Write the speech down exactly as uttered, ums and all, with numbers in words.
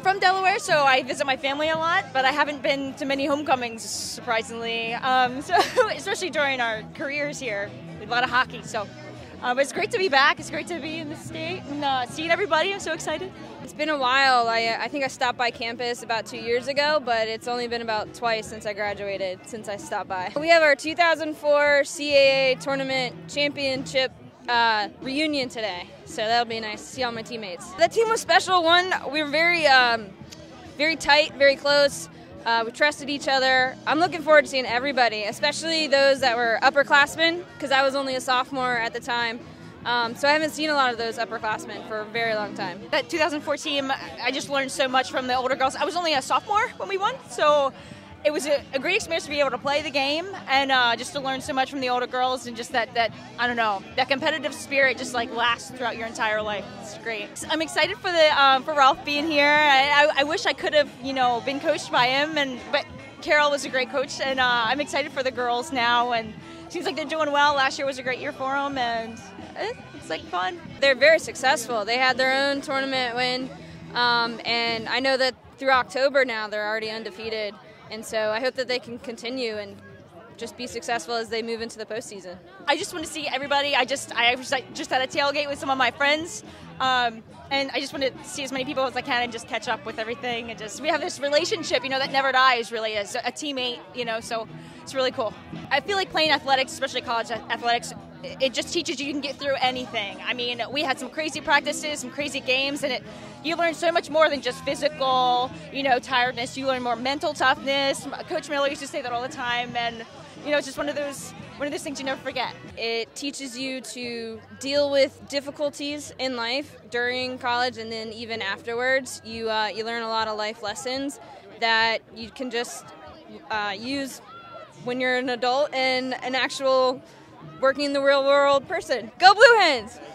from Delaware, so I visit my family a lot, but I haven't been to many homecomings, surprisingly. Um, so especially during our careers here, we have a lot of hockey. So, uh, but it's great to be back. It's great to be in the state and uh, seeing everybody. I'm so excited. It's been a while. I, I think I stopped by campus about two years ago, but it's only been about twice since I graduated, since I stopped by. We have our two thousand four C A A Tournament Championship uh, reunion today, so that'll be nice to see all my teammates. The team was special. One, we were very, um, very tight, very close. Uh, we trusted each other. I'm looking forward to seeing everybody, especially those that were upperclassmen, because I was only a sophomore at the time. Um, so I haven't seen a lot of those upperclassmen for a very long time. That two thousand four team, I just learned so much from the older girls. I was only a sophomore when we won, so it was a, a great experience to be able to play the game and uh, just to learn so much from the older girls, and just that, that, I don't know, that competitive spirit just like lasts throughout your entire life. It's great. I'm excited for the um, for Ralph being here. I, I, I wish I could have, you know, been coached by him, and but Carol was a great coach, and uh, I'm excited for the girls now, and seems like they're doing well. Last year was a great year for them, and it's like fun. They're very successful. They had their own tournament win, um, and I know that through October now they're already undefeated, and so I hope that they can continue and just be successful as they move into the postseason. I just want to see everybody. I just I was just at a tailgate with some of my friends, um, and I just want to see as many people as I can and just catch up with everything, and just we have this relationship, you know, that never dies really as a teammate, you know, so it's really cool. I feel like playing athletics, especially college athletics, it just teaches you you can get through anything. I mean, we had some crazy practices, some crazy games, and it you learn so much more than just physical, you know, tiredness. You learn more mental toughness. Coach Miller used to say that all the time, and you know, it's just one of those one of those things you never forget. It teaches you to deal with difficulties in life during college, and then even afterwards. You uh, you learn a lot of life lessons that you can just uh, use when you're an adult and an actual working in the real world person. Go Blue Hens!